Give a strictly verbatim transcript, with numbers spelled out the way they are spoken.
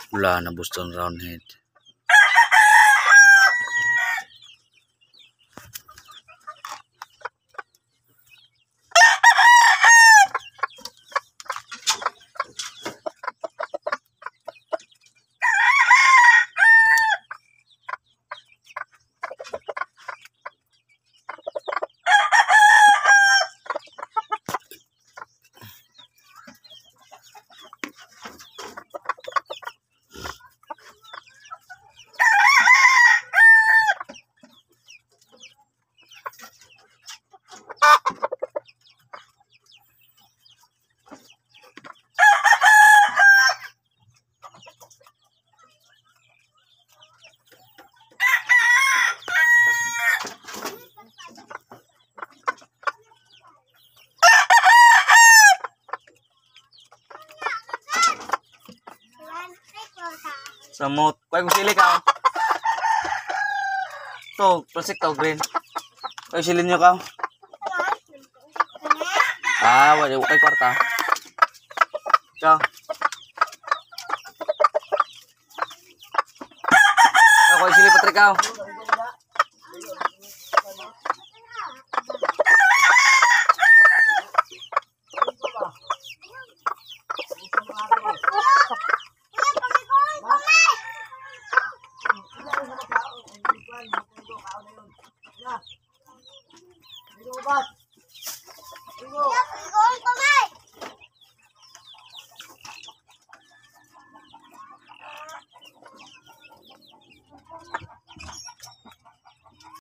Wala na Boston Roundhead. Samot. Kuya kung sili ka. To, plastic to, green. Kuya silin nyo ka. Ah, wala kay kwarta. Ka. Kuya sili Patrick ka.